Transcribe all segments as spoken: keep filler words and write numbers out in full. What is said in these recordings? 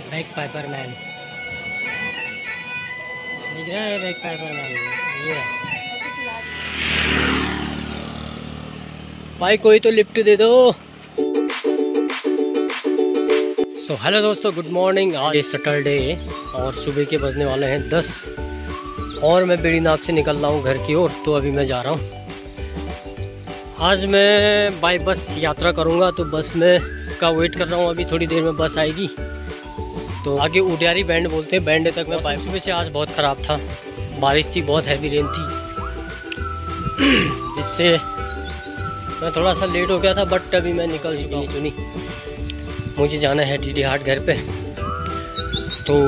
Back Piper man दिख रहा है, बैक पाइपर मैन ये भाई, कोई तो लिफ्ट दे दो। सो so, हेलो दोस्तों, गुड मॉर्निंग। आज सैटरडे और सुबह के बजने वाले हैं दस और मैं बेड़ीनाग से निकल रहा हूँ घर की ओर। तो अभी मैं जा रहा हूँ। आज मैं बाय बस यात्रा करूँगा, तो बस में का वेट कर रहा हूँ। अभी थोड़ी देर में बस आएगी। तो आगे उडियारी बैंड बोलते हैं, बैंड तक मैं बाइक। सुबह से आज बहुत ख़राब था, बारिश थी, बहुत हैवी रेन थी, जिससे मैं थोड़ा सा लेट हो गया था। बट अभी मैं निकल चुका हूँ। चुनी मुझे जाना है डी डी हाट घर पे, तो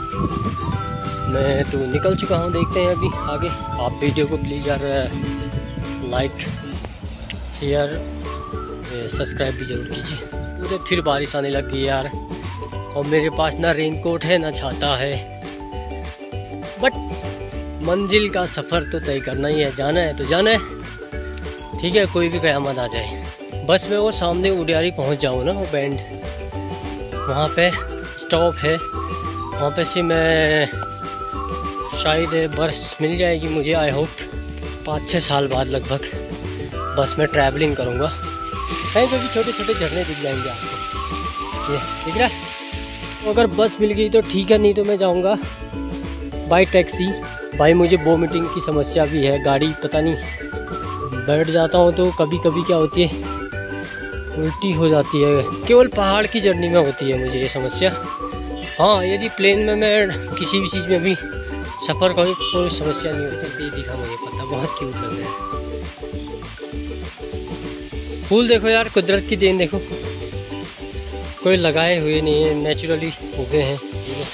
मैं तो निकल चुका हूँ। देखते हैं अभी आगे। आप वीडियो को प्लीज़ यार लाइक शेयर सब्सक्राइब भी ज़रूर कीजिए। पूरे फिर बारिश आने लग गई यार, और मेरे पास ना रेनकोट है ना छाता है। बट मंजिल का सफ़र तो तय करना ही है, जाना है तो जाना है। ठीक है, कोई भी क़यामत आ जाए। बस में वो सामने उडियारी पहुंच जाऊँ ना, वो बैंड वहाँ पे स्टॉप है, वहाँ पे से मैं शायद बस मिल जाएगी मुझे। आई होप पाँच छः साल बाद लगभग बस में ट्रैवलिंग करूँगा। कहीं पे भी छोटे छोटे झरने दिख जाएंगे आपको, ये दिख रहा है। तो अगर बस मिल गई तो ठीक है, नहीं तो मैं जाऊँगा बाई टैक्सी। भाई मुझे वोमिटिंग की समस्या भी है, गाड़ी पता नहीं बैठ जाता हूँ तो कभी कभी क्या होती है, उल्टी हो जाती है। केवल पहाड़ की जर्नी में होती है मुझे ये समस्या। हाँ, यदि प्लेन में मैं किसी भी चीज़ में भी सफ़र करूँ कोई समस्या नहीं हो सकती। दिखा मुझे पता, बहुत क्यूट लग रहा है। फूल देखो यार, कुदरत की देन देखो, कोई लगाए हुए नहीं है, नेचुरली उगे हैं।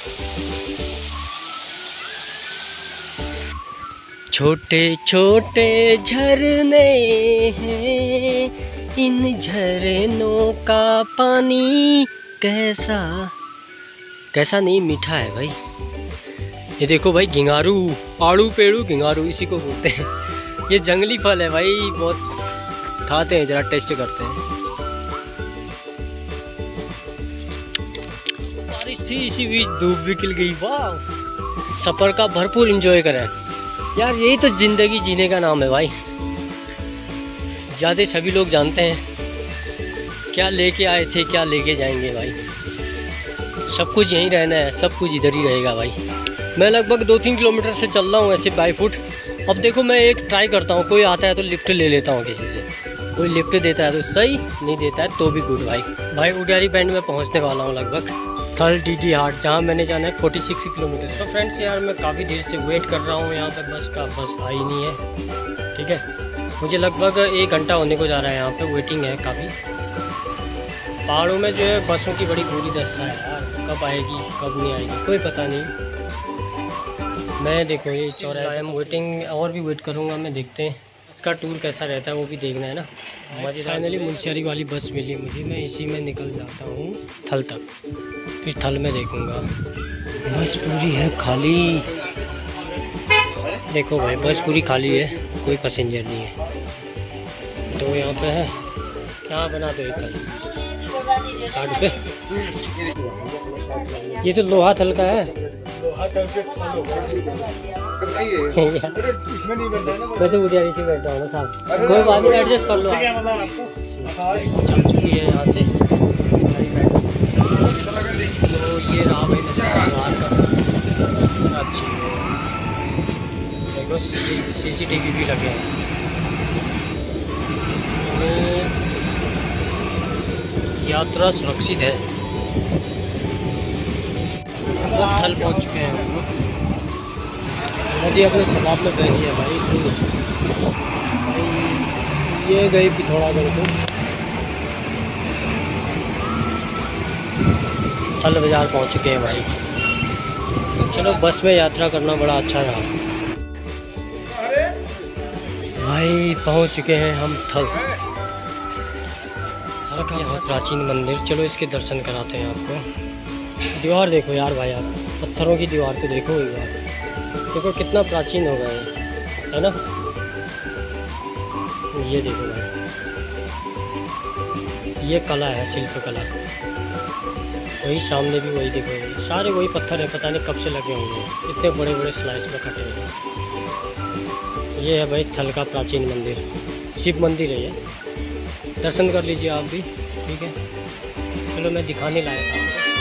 छोटे छोटे झरने हैं, इन झरनों का पानी कैसा कैसा नहीं मीठा है भाई। ये देखो भाई, घिंगारू, आड़ू पेड़ू घिंगारू इसी को बोलते हैं। ये जंगली फल है भाई, बहुत खाते हैं, जरा टेस्ट करते हैं। बारिश थी, इसी बीच धूप भी खिल गई। वाह, सफ़र का भरपूर एंजॉय करें यार, यही तो ज़िंदगी जीने का नाम है भाई। ज़्यादा सभी लोग जानते हैं क्या लेके आए थे, क्या लेके जाएंगे भाई। सब कुछ यहीं रहना है, सब कुछ इधर ही रहेगा भाई। मैं लगभग दो तीन किलोमीटर से चल रहा हूँ ऐसे बाई फुट। अब देखो, मैं एक ट्राई करता हूँ, कोई आता है तो लिफ्ट ले लेता हूँ किसी से। कोई लिफ्ट देता है तो सही, नहीं देता है तो भी गुड भाई। भाई उडियारी बैंड में पहुँचने वाला हूँ लगभग, थल डी डी हाट, जहाँ मैंने जाना है फोर्टी सिक्स किलोमीटर। तो फ्रेंड्स यार, मैं काफ़ी देर से वेट कर रहा हूँ यहाँ पे, बस का बस आई नहीं है। ठीक है, मुझे लगभग एक घंटा होने को जा रहा है, यहाँ पे वेटिंग है काफ़ी। पहाड़ों में जो है बसों की बड़ी बुरी दशा है यार, कब आएगी कब नहीं आएगी कोई पता नहीं। मैं देखो ये चौराहा, आई एम वेटिंग, और भी वेट करूँगा मैं। देखते हैं इसका टूर कैसा रहता है, वो भी देखना है ना। मुझे फाइनली मुंशियारी वाली बस मिली मुझे, मैं इसी में निकल जाता हूँ थल तक, फिर थल में देखूँगा। बस पूरी है खाली, देखो भाई बस पूरी खाली है, कोई पैसेंजर नहीं है। तो यहाँ पे है क्या बना दो एक साठ रुपये। ये तो लोहा थल का है। मैं तो उडियारी से बैठा हूँ ना साहब, कोई बात नहीं, एडजस्ट कर लो। चल चुकी है यहाँ से। तो ये रहा भाई नज़ारा का, अच्छी है। देखो सी सी टी वी भी लगे हैं। यात्रा सुरक्षित है। थल पहुंच चुके हैं हम लोग। नदी अपने सलाब में बह रही है भाई, भाई ये गई पिथौरागढ़ को। थल बाज़ार पहुंच चुके हैं भाई। चलो, बस में यात्रा करना बड़ा अच्छा रहा भाई। पहुंच चुके हैं हम थल, बहुत प्राचीन मंदिर। चलो इसके दर्शन कराते हैं आपको। दीवार देखो यार भाई, आप पत्थरों की दीवार को देखो एक बार, देखो कितना प्राचीन होगा ये, है ना। ये देखो भाई, ये कला है, शिल्प कला। वही सामने भी वही देखो, सारे वही पत्थर है, पता नहीं कब से लगे होंगे, इतने बड़े बड़े स्लाइस में कटे हैं। ये है भाई थल का प्राचीन मंदिर, शिव मंदिर है ये, दर्शन कर लीजिए आप भी, ठीक है। चलो मैं दिखाने लायक था आपको।